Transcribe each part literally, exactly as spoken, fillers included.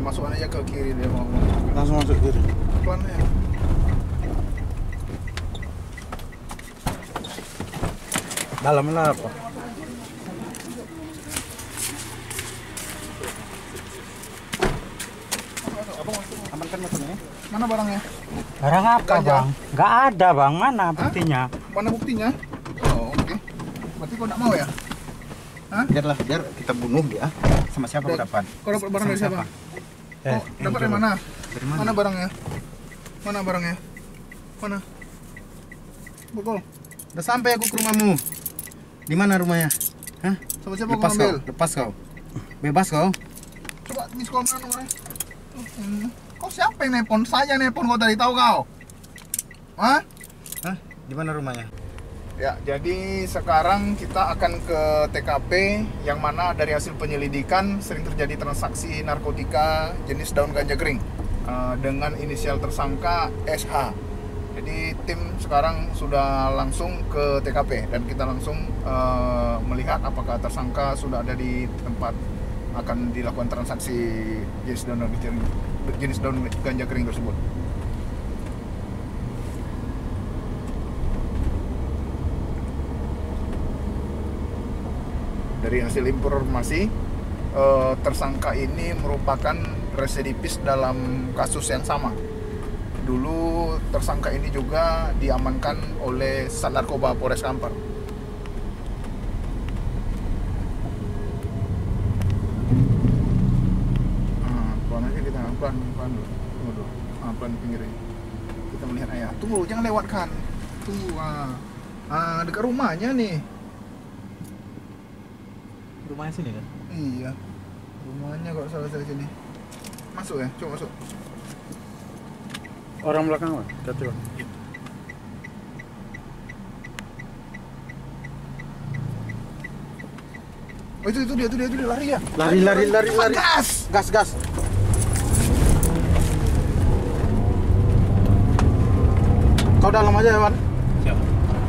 masukkan aja ke kiri dia mau. Langsung masuk kiri. Pelan ya. Dalam lah apa? Aman kan masuknya? Mana barangnya? Barang apa, Ganja. Bang? Nggak ada, Bang. Mana buktinya? Mana buktinya? Oh, oke. Berarti kau nggak mau ya? Hah? Biarlah, biar kita bunuh dia. Sama siapa kau dapat? Kau dapat barang dari siapa? Eh, Oh, dapat dari mana? Dari mana? Mana barangnya? Mana barangnya? Mana? Bukul. Udah sampai aku ke rumahmu. Di mana rumahnya? Hah? Sama siapa kau Lepas ambil? kau, lepas kau. Bebas kau. Coba miss call mana nomornya? Hmm. Kau siapa yang nelpon? Saya nelpon kau tadi, tahu kau? Hah? Hah? Di mana rumahnya? Ya, jadi sekarang kita akan ke T K P yang mana dari hasil penyelidikan sering terjadi transaksi narkotika jenis daun ganja kering eh, dengan inisial tersangka S H. Jadi tim sekarang sudah langsung ke T K P dan kita langsung eh, melihat apakah tersangka sudah ada di tempat akan dilakukan transaksi jenis daun ganja kering, jenis daun ganja kering tersebut. Dari hasil informasi, eh, tersangka ini merupakan residivis dalam kasus yang sama. Dulu tersangka ini juga diamankan oleh Sat Narkoba Polres Kampar. Ah, pelan aja kita, pelan, pelan dulu, tunggu dulu, ah, pelan pinggirin. Kita melihat ayah. Tunggu, jangan lewatkan. Tunggu, ah, ah dekat rumahnya nih. rumahnya sini kan? Iya, rumahnya kalau salah dari sini. Masuk ya, coba masuk. Orang belakang lah, coba. Oh itu itu dia, itu dia, itu dia lari ya. Lari, lari, lari, lari. Gas. Gas, gas. Kau dalam aja ya, Wan. Siap.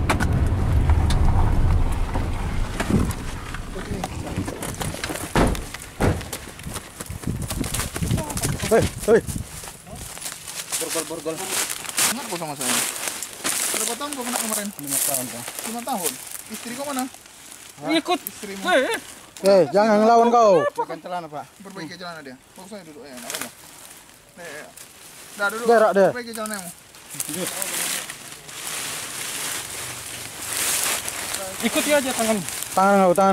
Hei, hei. Borgol, borgol. Ingat kau sama saya? Berapa tahun kau kena kemarin? Lima tahun, Kang. Lima tahun. Istri kau mana? Ikut. Istrimu. Eh, Eh, jangan ngelawan kau. Bukan celana, Pak. Perbaiki celana dia. Fokus aja duduk ya, enggak apa-apa. Nih, ya. Dah duduk. Berak dia. Perbaiki celanamu. ikuti aja tangan. Tangan kau, tangan.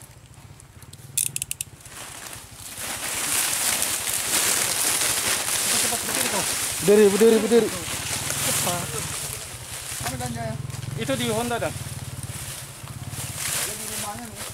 Cepat-cepat berdiri kau. Berdiri, berdiri, berdiri. Mana ganja ya? Itu di Honda dan. Ada di rumahnya nih.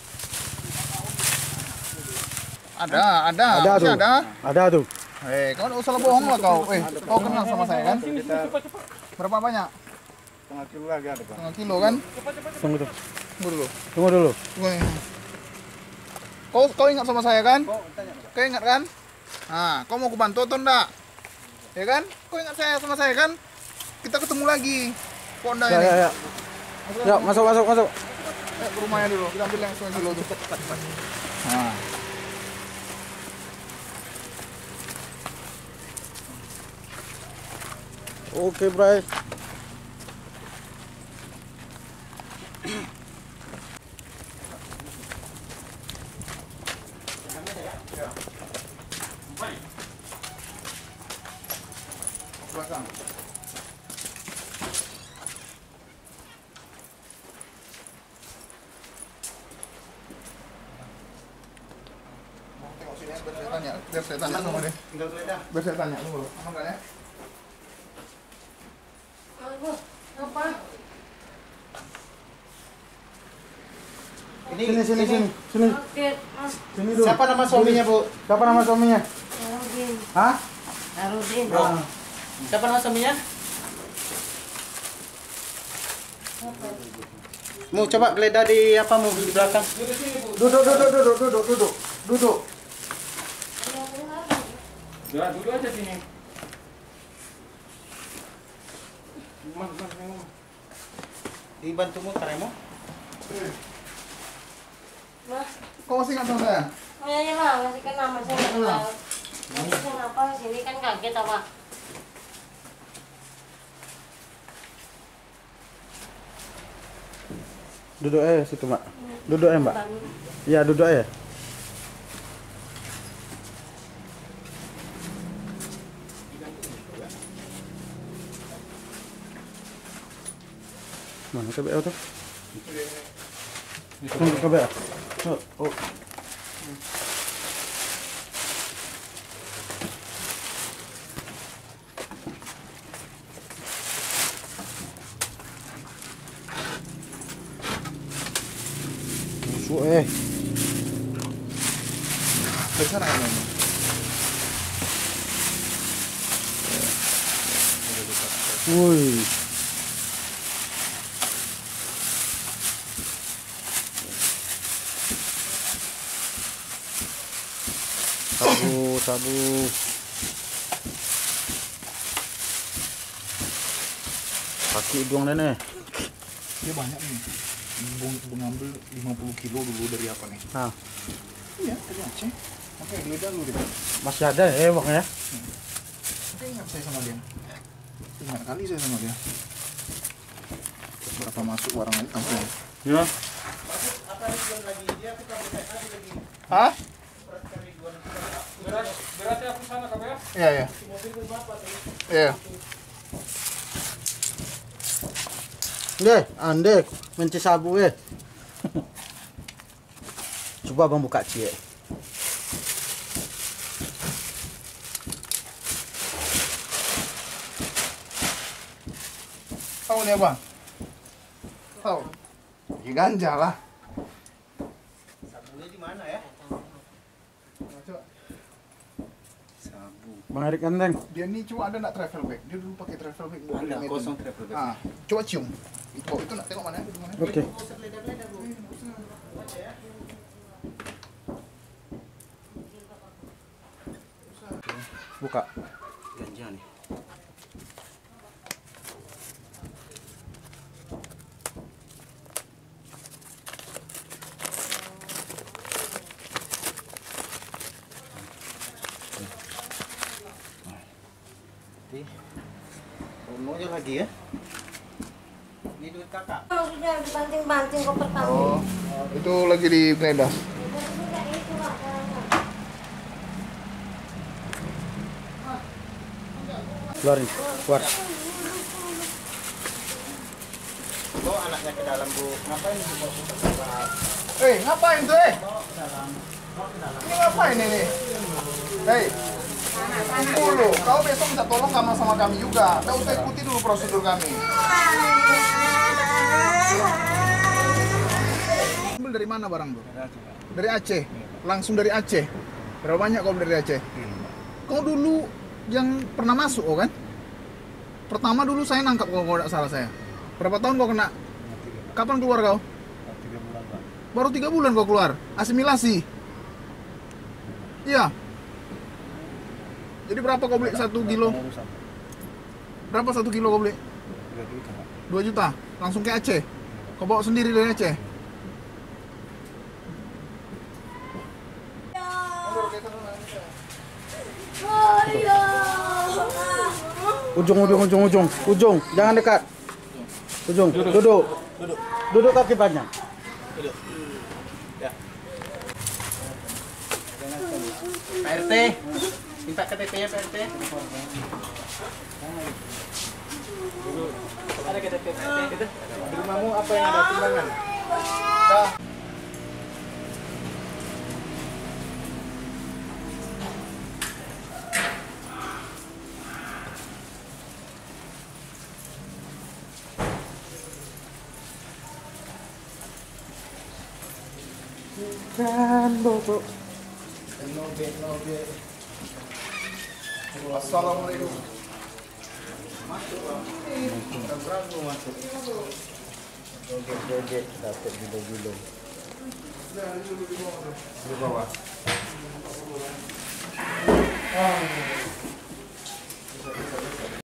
Ada, ada, Ada masih tuh. ada. Ada tuh. Eh, kau nggak usah bohong lah kau. Eh, kau kenal sama saya kan? Sini, sini, cepat, cepat. Berapa banyak? Setengah kilo lagi ada, Pak. Setengah kilo kan? Tunggu tuh. Tunggu dulu. Tunggu dulu. Tunggu ya. Kau, kau ingat sama saya kan? Kau ingat kan? Nah, kau mau aku bantu atau enggak? Ya kan? Kau ingat saya sama saya kan? Kita ketemu lagi. Ponda Ya, ini. ya, ya. Ya, masuk, masuk, masuk. Eh, ke rumahnya dulu. Kita ambil yang setengah kilo tuh. Nah. Oke, Bray. Belakang. Mau tengok sini ya, biar saya tanya, biar saya tanya sama dia. Biar saya tanya dulu. Aman kan ya? Ini sini, sini, sini. Sini. Oke, Mas. Sini dulu. Siapa nama suaminya, Bu? Siapa nama suaminya? Harudin. Hah? Harudin. Ah. Siapa nama suaminya? Mu coba geledah di apa mu di belakang. Duduk, duduk, duduk, duduk, duduk. Duduk. Ya, duduk aja sini. Mas, mas, mas. Dibantu muter ya, Mu? Mas, Kau masih ingat sama saya? kayaknya lah masih kenal, mas saya nggak kenal. Ini kenapa sini kan kaget apa? Duduk aja situ, Mbak. Duduk aja, Mbak. Iya, duduk aja. Mana K B O tuh? Mana K B O? Oh, oh. Busuk eh. Dari sana kan? Woi. Sabu, sabu. Kaki hidung nenek. Dia banyak nih. Bung, mengambil lima puluh kilo dulu dari apa nih? Nah, Iya, dari Aceh. Oke, geledah dulu deh. masih ada ya bang ya? Saya ingat saya sama dia. Ingat kali saya sama dia. Berapa masuk barang lagi kampung? Ya. Hah? Berat, beratnya aku sana kamu ya. Iya, iya. Iya. Deh, ande menci sabu eh. Coba bang buka cie. Tahu nih bang? Tahu? Lagi ganja lah. Sabunya di mana ya? Coba. Sabu. Bang Erik Enteng. Dia nih cuma ada nak travel bag. Dia dulu pakai travel bag. buat Ada, beli kosong Medan. travel bag. Ah, coba cium. Itu, itu nak tengok mana? Itu mana? Oke. Buka. Ganja nih. Semuanya lagi ya. Ini duit kakak. Oh, sudah dibanting-banting kok pertama. Oh, itu lagi di geledah. Keluarin, keluar. Bawa anaknya ke dalam, Bu. Ngapain Bu? Bawa ke dalam. Eh, ngapain tuh eh? Bawa ke dalam. Bawa ke dalam. Ini ngapain ini? Hei, tunggu dulu. Kau besok minta tolong sama sama kami juga. Kau usah ikuti dulu prosedur kami. Ambil dari mana barang bro? Dari Aceh. Langsung dari Aceh. Berapa banyak kau beli dari Aceh? Kau dulu yang pernah masuk oh kan? Pertama dulu saya nangkap kau kalau tidak salah saya. Berapa tahun kau kena? Kapan keluar kau? Baru tiga bulan kau keluar. Asimilasi. Iya. Jadi berapa kau beli satu kilo? Berapa satu kilo kau beli? Dua juta. Langsung ke Aceh. Kau bawa sendiri dari Aceh. Ujung, ujung, ujung, ujung, ujung. Jangan dekat. Ujung. Duduk. Duduk. Duduk, Duduk kaki panjang. Duduk. Ya. Pak R T, minta K T P-nya Pak R T. Ada K T P Pak R T itu. Di rumahmu apa yang ada timbangan? Dah. Kan bobo. Assalamualaikum. Joget-joget dapat gilo-gilo. Di bawah.